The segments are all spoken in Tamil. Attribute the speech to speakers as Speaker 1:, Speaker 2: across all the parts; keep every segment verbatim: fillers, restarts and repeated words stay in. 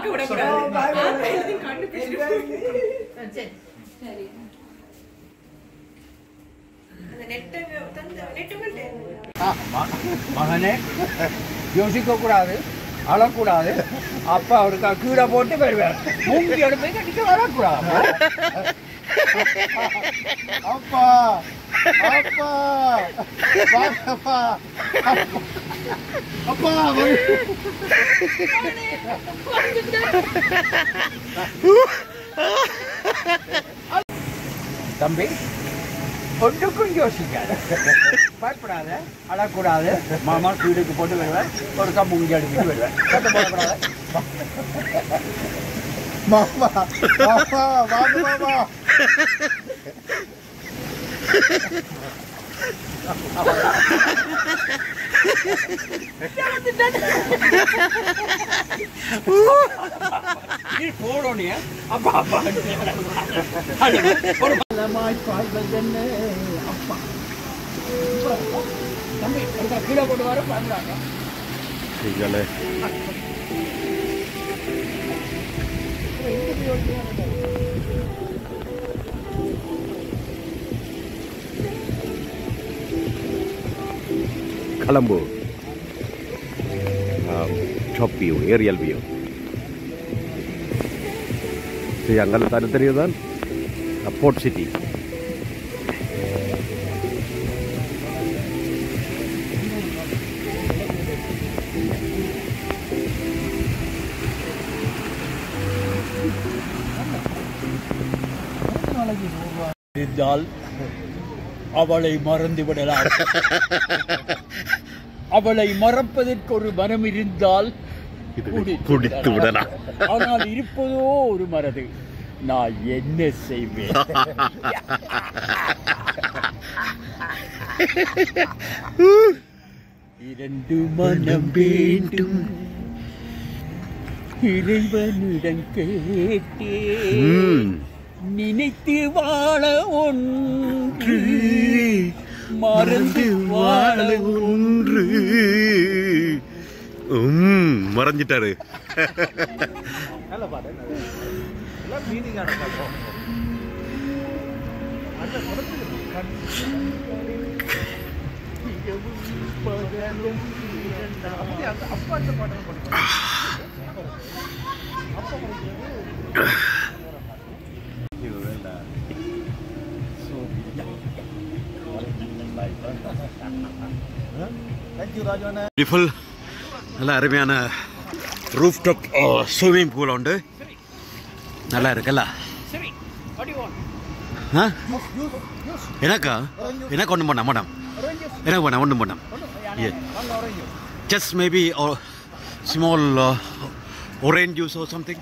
Speaker 1: பார்க்க விட கூடாது. சரி சரி அந்த நெட் தந்த நெட்
Speaker 2: மகனே யோசிக்க கூடாது, அழக்கூடாது. அப்பா அவருக்கு கீழே போட்டு வருவார். மூங்கி எடுத்து கட்டிக்க வரக்கூடாது. அப்பா அப்பா அப்பா அப்பா தம்பி ஒன்றுக்கும் யோசிக்காத, பயப்படாத, அழக்கூடாது. மாமா வீடுக்கு போட்டு வருவேன், ஒரு கம்பு இங்கே எடுத்துட்டு வருவேன். போடக்கூடாது. மாமா மாமா வாங்க மாமா. போடணும் அப்பா அப்பா அப்பா தம்பி கீழே போட்டு வர பாருங்க.
Speaker 3: Colombo, um, top view, aerial view. So, yang kalau tadi tadi kan, port city.
Speaker 2: இருந்தால் அவளை மறந்து விடலாம். அவளை மறப்பதற்கு ஒரு மனம் இருந்தால்
Speaker 3: குடித்து விடலாம்.
Speaker 2: ஆனால் இருப்பதோ ஒரு மரது. நான் என்ன செய்வேன்? இரண்டு மனம் வேண்டும் இறைவனிடம் கேட்டேன், நினைத்து வாழ ஒன்று மறந்து வாழ ஒன்று.
Speaker 3: மறைஞ்சிட்டாரு. பியூட்டிஃபுல், நல்ல அருமையான ரூஃப் டாப் ஸ்விம்மிங் பூல் உண்டு. நல்லா இருக்குல்ல? எனக்கா எனக்கு ஒன்றும் பண்ண மேடம், எனக்கு பண்ண ஒன்றும் பண்ண just maybe small orange juice or something.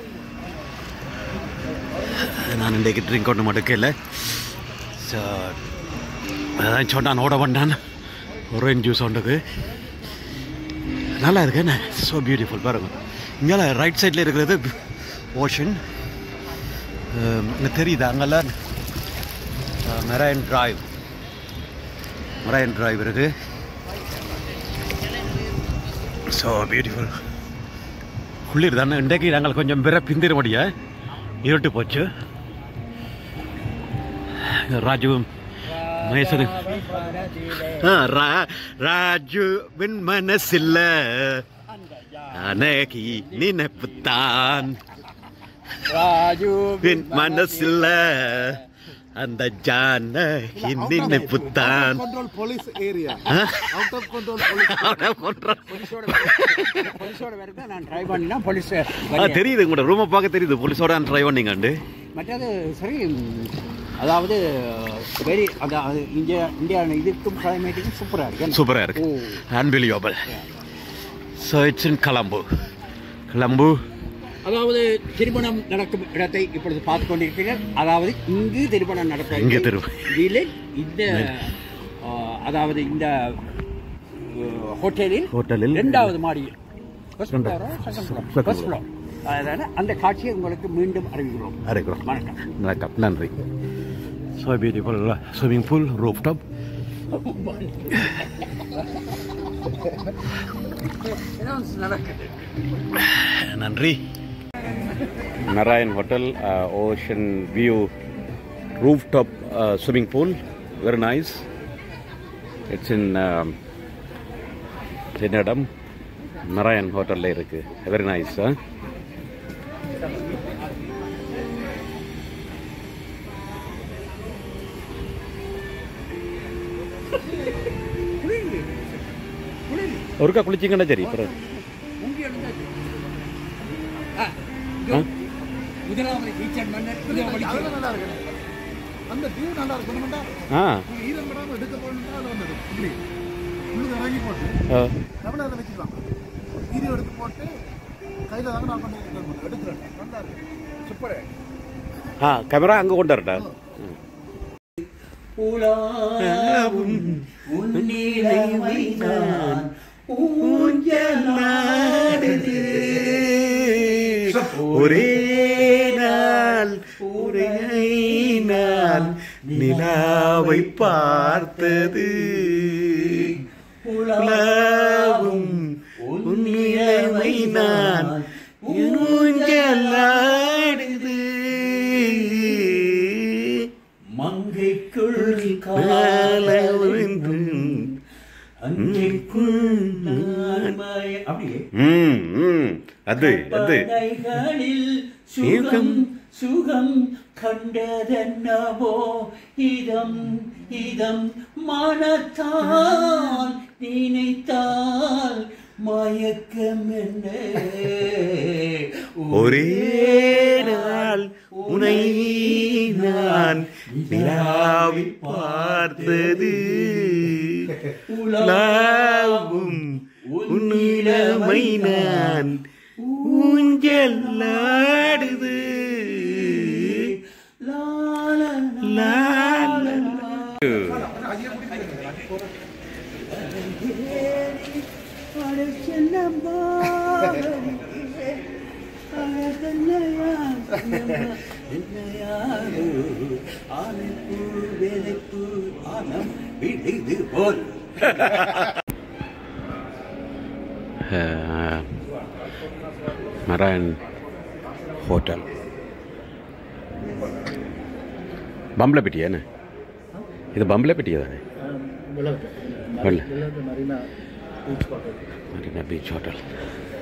Speaker 3: நான் இன்றைக்கு ட்ரிங்க் ஒன்று மட்டும் இல்லை. ஸோ அதான் சொன்னான், ஓட வந்தான். orange juice ஒன்றுக்கு நல்லா இருக்கு. என்ன ஸோ பியூட்டிஃபுல் பாருங்க. இங்கே ரைட் சைடில் இருக்கிறது ஓஷன். இங்கே தெரியுது அங்கெல்லாம் மெரைன் டிரைவ் மெரைன் டிரைவ் இருக்குது. So beautiful. குளிர் தானே இன்றைக்கு. நாங்கள் கொஞ்சம் பிற பிந்திரபடிய இருட்டு போச்சு. ராஜு மகேசன் ராஜுவின் மனசில்ல அனகி நினைப்புத்தான், ராஜுவின் மனசில்ல அந்த ஜான நினைப்புத்தான்.
Speaker 4: Police area out of control
Speaker 2: நான் ட்ரை பண்ணினா போலீஸ்
Speaker 3: தெரியுது. உங்களோட ரூமை பார்க்க தெரியுது போலீஸோட ட்ரை பண்ணிங்காண்டு.
Speaker 2: மற்றது சரி, அதாவது வெரி அதாவது இந்தியா இந்தியா இதுக்கும் கிளைமேட்டுக்கும் சூப்பராக இருக்கு.
Speaker 3: சூப்பராக இருக்கு. Unbelievable. So it's in Colombo. Colombo
Speaker 2: அதாவது திருமணம் நடக்கும் இடத்தை இப்பொழுது பார்த்து கொண்டிருக்கிறீர்கள். அதாவது இங்கு திருமணம் நடக்கும்
Speaker 3: இங்கே திருமணம்
Speaker 2: இந்த அதாவது இந்த ஹோட்டலில்
Speaker 3: ஹோட்டலில்
Speaker 2: இரண்டாவது மாடியில் அதனால அந்த காட்சியை உங்களுக்கு மீண்டும் அறிவிக்கிறோம்.
Speaker 3: அறிவிக்கிறோம்.
Speaker 2: வணக்கம்.
Speaker 3: வணக்கம். நன்றி. So beautiful swimming pool, roof top. நன்றி. Narayan Hotel, uh, ocean view, rooftop uh, swimming pool, very nice. It's in um, Chenadam, Narayan Hotel la irukku, very nice. Huh? ஒருக்கா குளிச்சிங்கன்னா சரி பிறகு
Speaker 4: அந்த வியூ நல்லா இருக்கணும்டா.
Speaker 3: ஆ
Speaker 4: ஈரம் படாம எடுக்க போறதுனா அது வந்து இப்படி உள்ள இறங்கி போட்டு டபுள் அத வெச்சிடலாம். வீடியோ எடுத்து போட்டு கையில வாங்க நான் கொண்டு எடுக்கிறேன். நல்லா இருக்கு. சூப்பர்.
Speaker 3: ஆ கேமரா அங்க கொண்டு வரடா.
Speaker 2: உலாவும் உன்னிலைமை நான் ஊஞ்சலாடுது
Speaker 3: ஒரே நாள் ஒரே நாள் நிலாவை பார்த்தது உலாவும் உன்னிலைமை நான் ஊஞ்சலாடுது
Speaker 2: மங்கைக்குள் காலவிருந்து அன்றைக்குள் நான் அப்படியே
Speaker 3: அது அது
Speaker 2: சுகம் சுகம் கண்டதென்னவோ இதம் இதம் மனத்தால் நினைத்தால் மயக்கம் என்ன
Speaker 3: ஒரே நாள் உனை நான் நிலாவை பார்த்தது உலாவும் உன்னிலமை நான் ஊஞ்சலாடுது Narayan Hotel. Bamblapitiya na? Idu Bamblapitiya da ne? Marina Beach Hotel. Marina Beach Hotel.